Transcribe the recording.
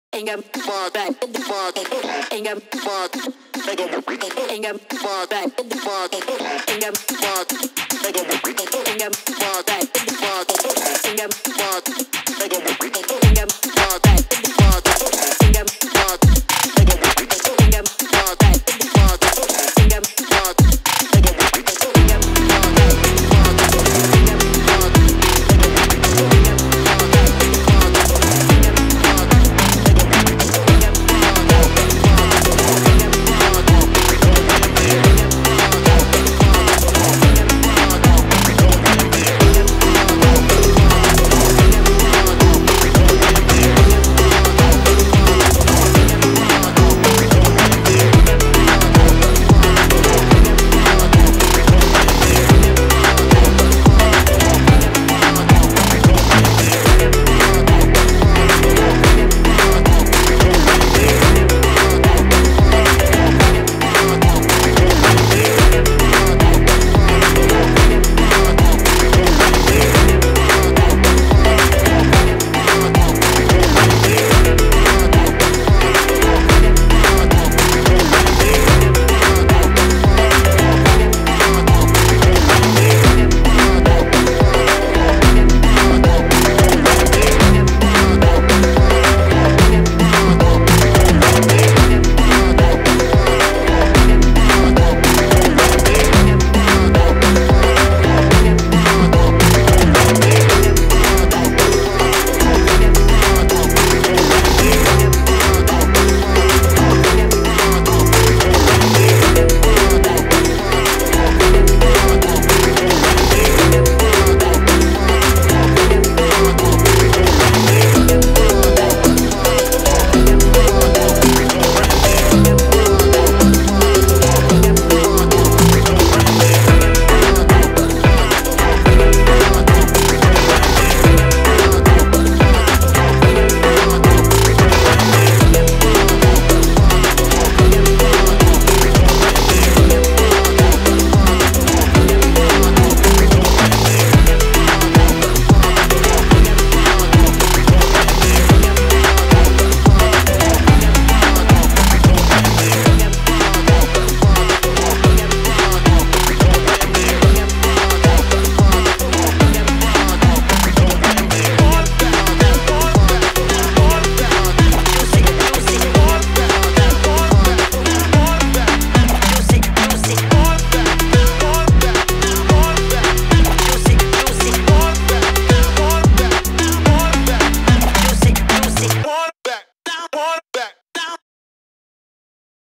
Ain't got far back in the fog. Ain't got far. Ain't got far back in the fog. Ain't got far. Ain't got far back in the fog. Ain't got far. Ain't got far.